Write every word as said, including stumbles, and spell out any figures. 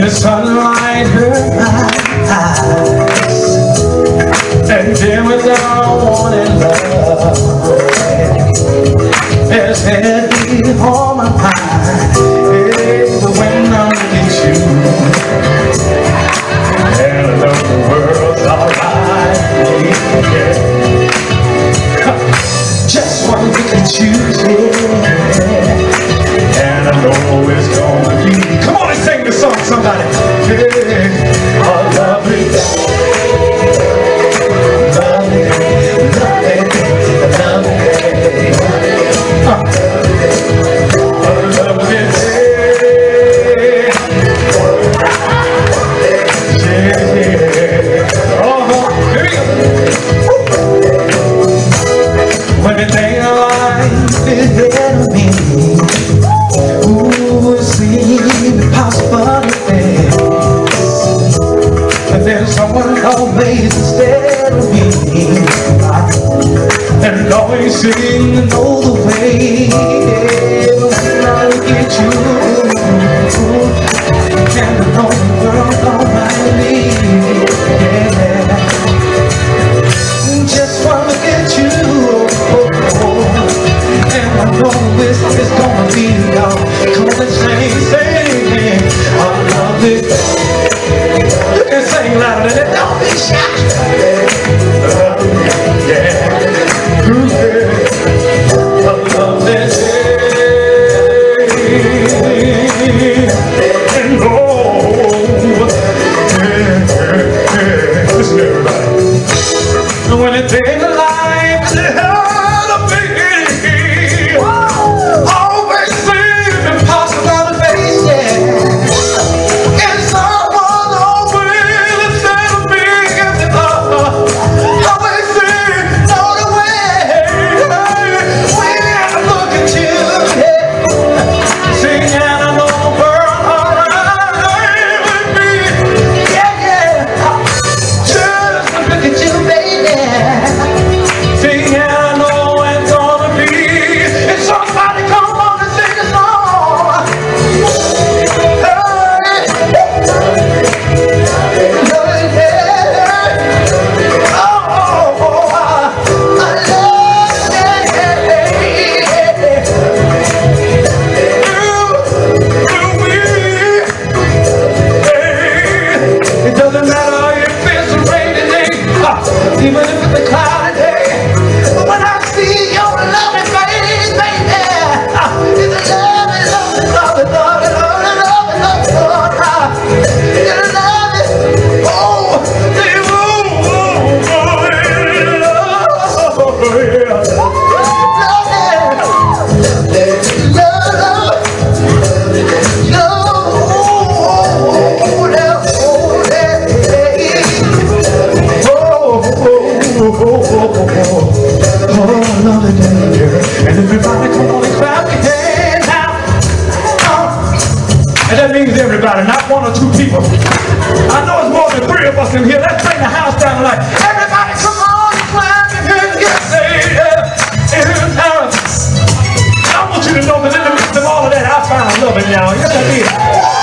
the sunlight hurt my eyes, and dim as our morning love, there's heavy on my mind. Hey, but when I look at you, and I know the world's alright, yeah. Just one look at you, yeah, and I know it's gonna be. Come on and sing the song, somebody. Yeah, a lovely day, lovely, lovely, lovely day, uh, a lovely day. Yeah, yeah. Uh-huh. Here we go. When the day of life is ahead of me, ooh, it seems impossible to face, but there's someone always instead of me, and always seem to know the way. When I look at you, and I know the world around me, yeah. Just one look at you, oh, oh, oh, and I know it's, it's gonna be all. Come on and sing, sing, I love it. You can sing louder than that, don't be shy. Yeah, ooh, yeah, I love it. And oh, yeah, yeah, yeah. Listen everybody. When it's in the life is ahead of me, always seems impossible to face, yeah. And someone always instead of me, uh, always seems know the way. When I look at you, yeah, sing and I know the world alright with me, yeah, yeah. Just look at you, baby. Even if it's a cloudy day, but when I see your lovely face, baby, it's a lovely, lovely, lovely, lovely, lovely, lovely, lovely, lovely, it's lovely, oh, it's oh, oh, yeah, and everybody come on and clap your hands now. Uh, and that means everybody, not one or two people. I know it's more than three of us in here. Let's bring the house down tonight. Everybody come on and clap your hands. Yes, yeah. And uh, I want you to know that in the midst of all of that, I found love in y'all. Yes, I did.